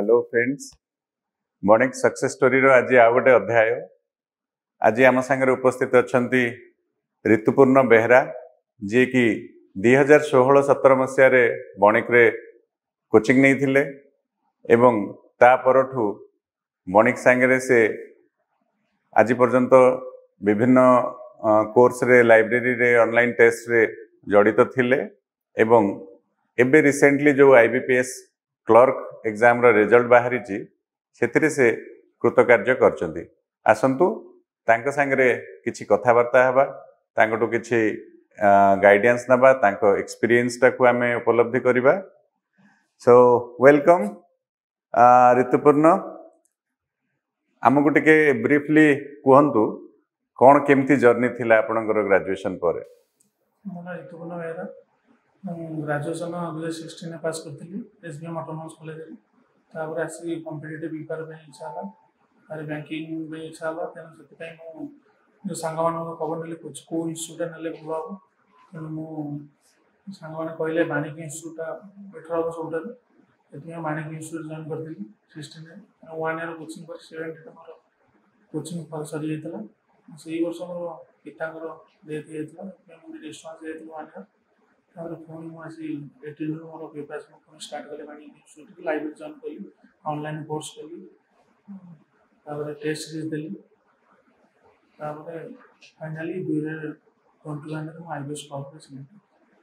Hello friends Banik success story रो आज आउ गोटे अध्याय आज आम सागर उपस्थित अच्छा ऋतुपूर्ण बेहरा जी कि 2016-17 मसीह बणिक रे कोचिंग नहीं थिले एवं ता परठू बणिक सांगे से आज पर्यंत विभिन्न कोर्स रे लाइब्रेरी रे ऑनलाइन टेस्ट रे जड़ित थिले एवं एबे रिसेंटली जो आईबीपीएस क्लर्क एग्जाम रो रिजल्ट बाहरी से से कृतकार्य करचंती आसंतु तांको सांगरे किछि कथावार्ता हबा तांकोटू किछि गाइडेंस नबा तांको एक्सपीरियंस टाकू आमे उपलब्धि करिबा। सो वेलकम ऋतुपूर्ण आमको टिके ब्रीफली कहंतु कौन केमती जर्नी थिला आपनकर ग्रेजुएशन पर। मोला ऋतुपूर्ण बेहरा ग्रेजुएशन 2016 पास करथिली एसबीएम ऑटोनोमस कॉलेज रे तापर आसी कॉम्पिटिटिव प्रिपेयर पे इच्छा हला अरे बैंकिंग में इच्छा हला तेन सेति पई मो जो संग मानको खबर नेले कुछ को इंस्टीट्यूट नेले भलो हो तेन मो संग माने कहले बाणिज्य इंस्टीट्यूट बेटर हो सबटा एति बाणिज्य इंस्टीट्यूट जॉइन करथिली 16 रे 1 ईयर कोचिंग पर 70 मोर कोचिंग फल सरी जेतला सेही वर्ष मोर पिताଙ୍କର डेथ हेतला मैं डिस्चार्ज हेतला 1 ईयर तापर फोन मुझे 18 मोर प्रिपरेशन फोन स्टार्ट कले बाणिज्य इंस्टीट्यूट लाइब्रेरी जॉइन कली ऑनलाइन कोर्स कली तापर टेस्ट सीरीज देली तापर फाइनली 2021 रे आईबीएस टॉप पे सिलेक्ट।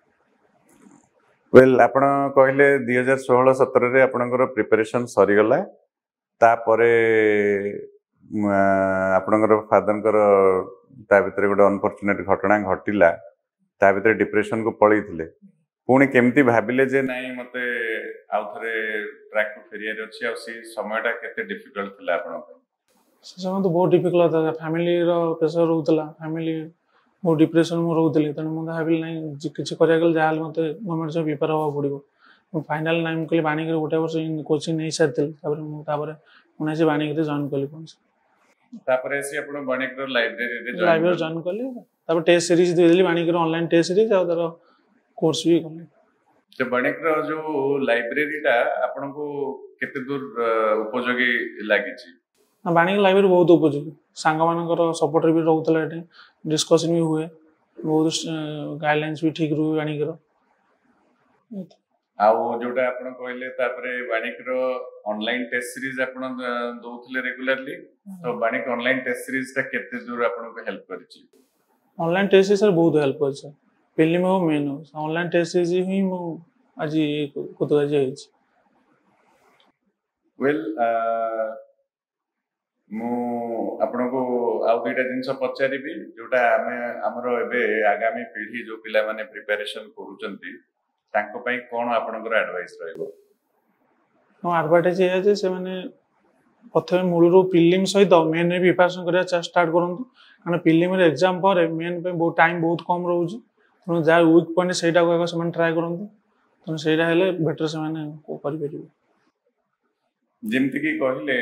वेल आपण कहले 2016-17 रे आपनकर प्रिपरेशन सरी गला तापरे आपनकर फादरकर ता भितर गोटे अनफॉर्चुनेट घटना घटिला ता भितर डिप्रेशन को पळई थिले पुणी केमती भाबिले जे नाही मते आउ थरे ट्रैक को फेरियर अछि आ से समयटा केते डिफिकल्ट थिला आपण से समय तो बहुत डिफिकल्ट था फैमिली रो प्रेशर रहउतला फैमिली बहुत डिप्रेशन में रहउतले तने म भाबिल नाही किछि करिया गेल जाल मते गवर्नमेंट जॉब प्रिपेयर होबा पड़िबो फाइनल नाइम कली बाणी के गोटे वर्ष कोचिंग नहीं सारथिल तापर उना से बाणी के जॉइन कली कोन तापर से आपण बाणी के लाइब्रेरी जॉइन कली तापर टेस्ट सीरीज दे देली बाणी के ऑनलाइन टेस्ट सीरीज आ तार कोर्स भी कली। तो बणिक जो लाइब्रेरी टा आपन को केते दूर उपयोगी लागि छी बाणी लाइब्रेरी बहुत उपयोगी सांग मानकर सपोर्ट भी रहउतला एटे डिस्कशन भी हुए बहुत गाइडलाइंस भी ठीक रुए बाणी के आउ जोटा आपण कहले तापरे बाणिक रो ऑनलाइन टेस्ट सीरीज आपण दोथले रेगुलरली तो बाणिक ऑनलाइन टेस्ट सीरीज ता केते दूर आपण को हेल्प करिछि ऑनलाइन टेस्ट सर बहुत हेल्प करछ पहले में मेन ऑनलाइन टेस्ट सीरीज ही मो आज कुतगा जाइछ। वेल मु आपण को आउ दुईटा जिंस पचारिबी जोटा आमे हमरो एबे आगामी पीढ़ी जो पिला माने प्रिपरेशन करूचंती तांको पई कोन आपनकर एडवाइस रहइबो। नो एडवाइस ये जे से माने प्रथमे मूलरो प्रीलिम सहित मेन रे प्रिपरेशन करिया स्टार्ट करंतु कारण प्रीलिम रे एग्जाम पर मेन पे बहुत टाइम बहुत कम रहउची तनो जा वीक पॉइंट सेटा को से ट्राई करंतु तनो सेटा हेले बेटर से माने को करि परिबो जेमति की कहिले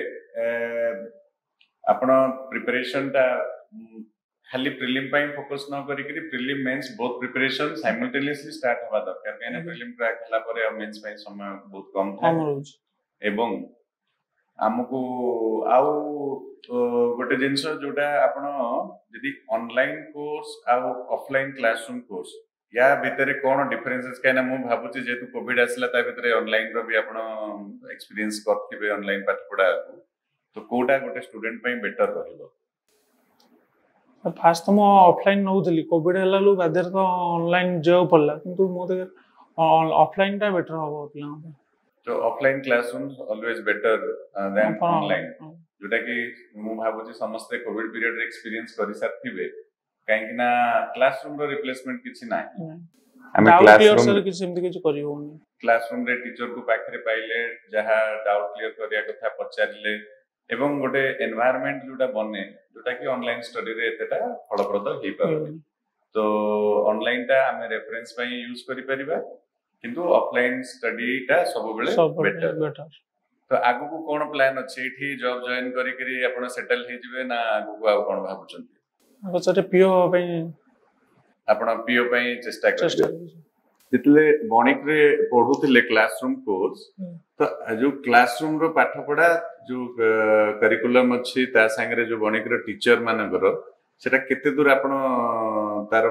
आपण प्रिपरेशन टा खाली प्रीलिम पे फोकस न करी कि prelim mains both preparation simultaneously start हवा दरकार कहना प्रीलिम क्रैक हला परे मेंस पे समय बहुत कम था एवं हमको आउ गोटे जिंस जोटा आपण यदि ऑनलाइन कोर्स आ ऑफलाइन क्लासरूम कोर्स या भितर कोन डिफरेंसेस कहना मु भाबुची जेतु कोविड आसला ता भितर ऑनलाइन रो भी आपण एक्सपीरियंस करथिबे ऑनलाइन पाठ पढा तो कोटा गोटे स्टूडेंट पे बेटर रहइबो। फास्ट तो मो ऑफलाइन नउतली कोविड हला लो बादर तो ऑनलाइन जो पड़ला किंतु मो तो ऑफलाइन टा बेटर हो पिला तो offline classrooms always better than online जोटा कि मु भाबुची समस्त कोविड पीरियड रे एक्सपीरियंस करि साथिबे काहे कि ना क्लासरूम रो रिप्लेसमेंट किछि नाही हमें क्लासरूम सर किछि सेमति किछि करियो क्लासरूम रे टीचर को पाखरे पाइले जहा डाउट क्लियर करिया कथा पचारिले एवं गोटे एनवायरनमेंट जोटा बने जोटा कि ऑनलाइन स्टडी रे एतेटा फलप्रद हेई पारबे तो ऑनलाइन टा हमें रेफरेंस पई यूज करि परिबा किंतु ऑफलाइन स्टडी टा सब बेले बेटर तो आगु को कोन प्लान अछि एठी जॉब जॉइन करि करि आपण सेटल हे जिवे ना आगु को आ कोन भाबुचंती सर पीओ पई आपण पीओ पई चेष्टा करिबे जितले बणिक रे पढ़ुथिले क्लासरूम कोर्स तो जो क्लासरूम रो पाठ पढ़ा जो करिकुलम अछि ता संगे जो बणिक रो टीचर मानकर सेटा केते दूर आपण तार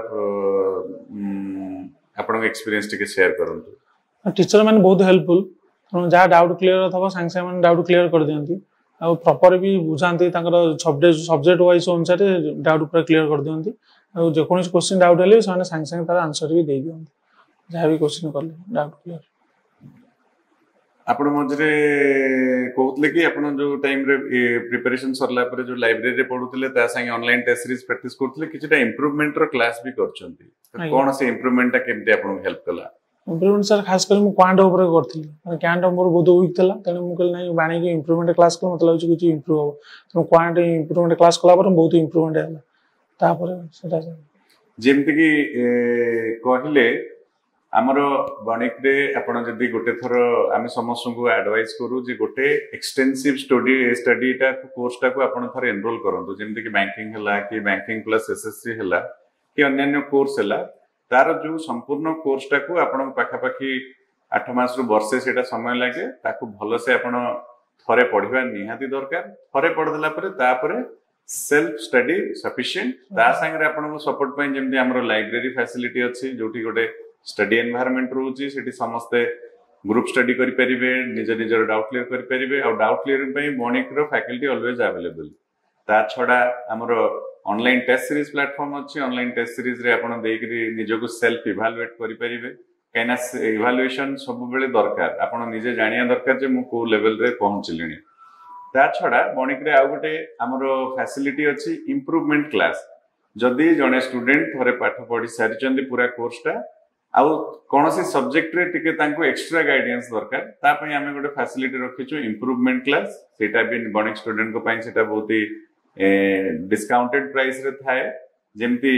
आपण एक्सपीरियंस टिके शेयर करंतु। टीचर मैंने बहुत हेल्पफुल जहाँ डाउट क्लियर थब सांगे सांगे डाउट क्लियर कर दियंती आ प्रॉपर भी बुझाती सब्जेक्ट वाइज अनुसार डाउट पूरा क्लियर कर दियंती आ जेकोसी क्वेश्चन डाउट हेले साने सांगे सांगे तार आंसर भी दे दियंती जहाँ भी क्वेश्चन करले डाउट क्लियर। आपण मझरे कहउतले कि आपण जो टाइम रे प्रिपरेशन सरला पर जो लाइब्रेरी रे पढुतले ता संगे ऑनलाइन टेस्ट सीरीज प्रैक्टिस करथले किछटा इंप्रूवमेंट रो क्लास भी करछंती तो कोन से इंप्रूवमेंट केमते आपण हेल्प कला। इंप्रूवमेंट सर खास कर क्वांट ऊपर करथली माने क्वांट मोर बहुत वीक थला तने मु कहल नै बाणी के इंप्रूवमेंट क्लास को मतलब कुछ इंप्रूव हो तो क्वांट इंप्रूवमेंट क्लास कला पर बहुत इंप्रूवमेंट हैला तापर सेटा जेमति कि कहले आमर बणिक रे आपण जदी गोटे थर आमे समस्त को एडवाइस करू जे गोटे एक्सटेंसिव स्टडीटा कोर्सटा को आपण थर एनरोल करंतु जेमति कि बैंकिंग हला कि बैंकिंग प्लस एसएससी हला कि अन्य कोर्स हला तार जो संपूर्ण कोर्सटा को आपण पाखा पाखी 8 मास रु वर्षे सेटा समय लागे ताकू भलो से आपण थरे पढिबा निहाती दरकार थरे पढदला परे तापरे सेल्फ स्टडी सफिशिएंट ता संगे आपण को सपोर्ट पय जेमति हमरो लाइब्रेरी फैसिलिटी अछि जोटी गोटे स्टडी एनवायरनमेंट रोची सेठी समस्त ग्रुप स्टडी करि परिबे निज निजर डाउट क्लियर करि परिबे और डाउट क्लियरिंग पय बणिक रो फैकल्टी ऑलवेज अवेलेबल ता छडा हमरो ऑनलाइन टेस्ट सीरीज प्लेटफॉर्म अछि ऑनलाइन टेस्ट सीरीज रे आपण देकरी निजको सेल्फ इवैल्यूएट करि परिबे कैना इवैल्यूएशन सब बेले दरकार आपण निजे जानिया दरकार जे मु को लेवल रे पहुंचलिनी ता छडा बणिक रे आ गोटे हमरो फैसिलिटी अछि इंप्रूवमेंट क्लास जदी जने स्टूडेंट थरे पाठ पढी सारिचंदी पूरा कोर्सटा आउ कौन से सब्जेक्ट रे टिके तांको एक्स्ट्रा गाइडेंस दरकार ता पय आमे गोटे फैसिलिटी रखिछु इंप्रूवमेंट क्लास सेटा भी बणिक स्टूडेंट को पय सेटा बहुत ही डिस्काउंटेड प्राइस रे थाए जेमती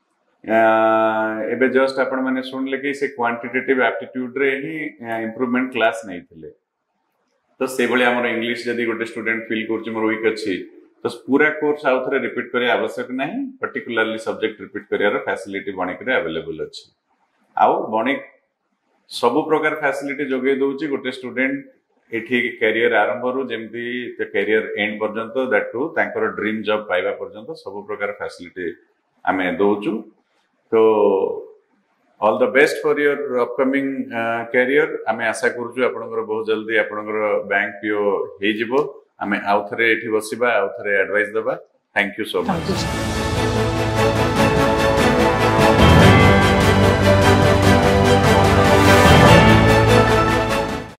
एबे जस्ट आपण माने सुनले कि से क्वांटिटेटिव एप्टीट्यूड रे ही इंप्रूवमेंट क्लास नै थिले तो से बळे हमर इंग्लिश जदी गोटे स्टूडेंट फील करछु मोर वीक अछि तो पूरा कोर्स आउ थरे रिपीट करे आवश्यक नहीं पर्टिकुलरली सब्जेक्ट रिपीट करियार फैसिलिटी बणिक रे अवेलेबल अछि आउ बणिक सब प्रकार फैसिलिटी जोगे दउची गोटे स्टूडेंट एठी कैरियर आरंभ रु जेमती कैरियर एंड पर्यंत दैट टू तांकर ड्रीम जॉब पाइबा पर्यंत सब प्रकार फैसिलिटी आमे दउचु तो all the best for your upcoming career आमे आशा करछु आपनकर बहुत जल्दी आपनकर बैंक पीओ हे जिवो आमे आउ थरे एठी बसिबा आउ थरे एडवाइस दबा थैंक यू सो मच।